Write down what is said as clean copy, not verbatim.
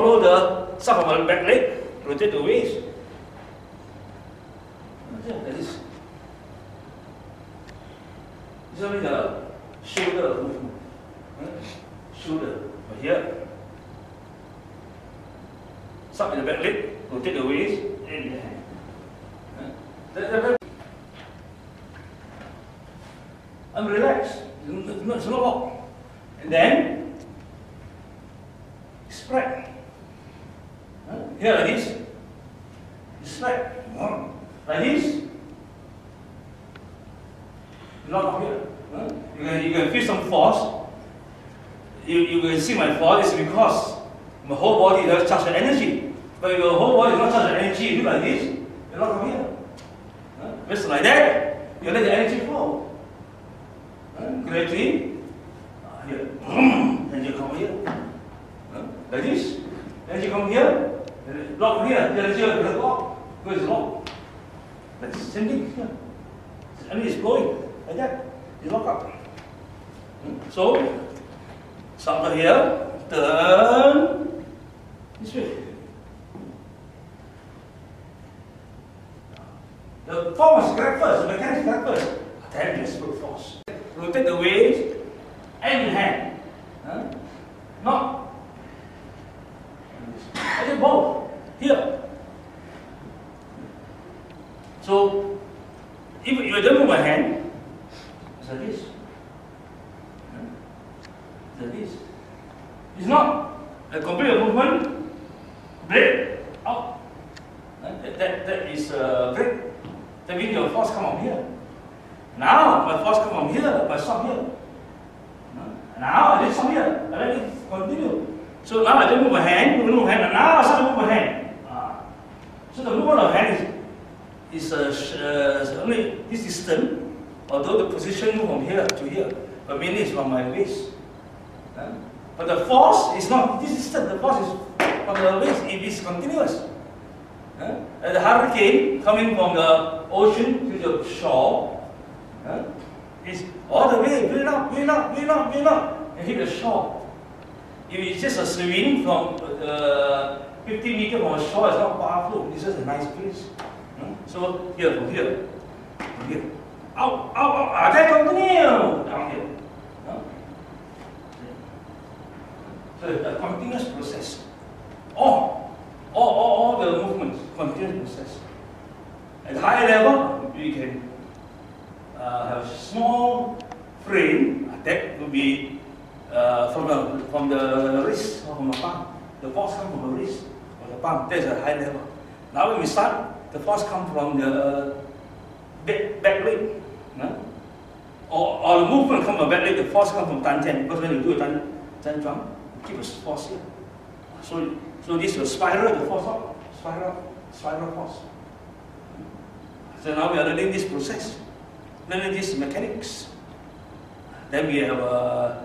follow the side of my back leg, rotate the waist. Like this. This is only the shoulder movement. Shoulder. Here. Side in the back leg, rotate the waist, and the hand. I'm relaxed. It's not locked. And then spread. Here like this. Spread. Like this. Lock up here. You can feel some force. You can see my force is because my whole body does charge the energy. But if your whole body does not charge the energy, you do like this, you lock up here. Just like that, you let the energy flow. Gradually, here, and you come here. Like this, energy come here, lock here, the energy will lock, because it's locked. That's the same thing here. Energy is flowing, like that, you lock up. So, start here, turn this way. The force is grab first, the mechanics grab first, then just brute force. Rotate the waist and the hand. Not. I did both. Here. So, if you don't move my hand, it's like this. It's like this. It's not a complete movement. Break out. That is a break. That means your force come from here. Now my force come from here, my stop here. Now I did some here. I let it continue. So now I didn't move my hand, and now I start to move my hand. So the movement of hand is only this distance, although the position move from here to here, but mainly it's from my waist. But the force is not this distance, the force is from the waist, it is continuous. The hurricane coming from the ocean to the shore is all the way build up, and hit the shore. If it's just a swing from 50 meters from the shore, it's not powerful. It's just a nice place. So here, from here, out, then continue down here. So it's a continuous process. All the movements, continuous process. At higher level, we can have a small frame that will be from the wrist or from the palm. The force comes from the wrist or the palm. That's a high level. Now when we start, the force comes from the back leg. Or the movement comes from the back leg, the force comes from tangent. Because when you do a tangent jump, you keep a force here. So this will spiral the force up. Spiral force. So now we are learning this process. Learning this mechanics. Then we have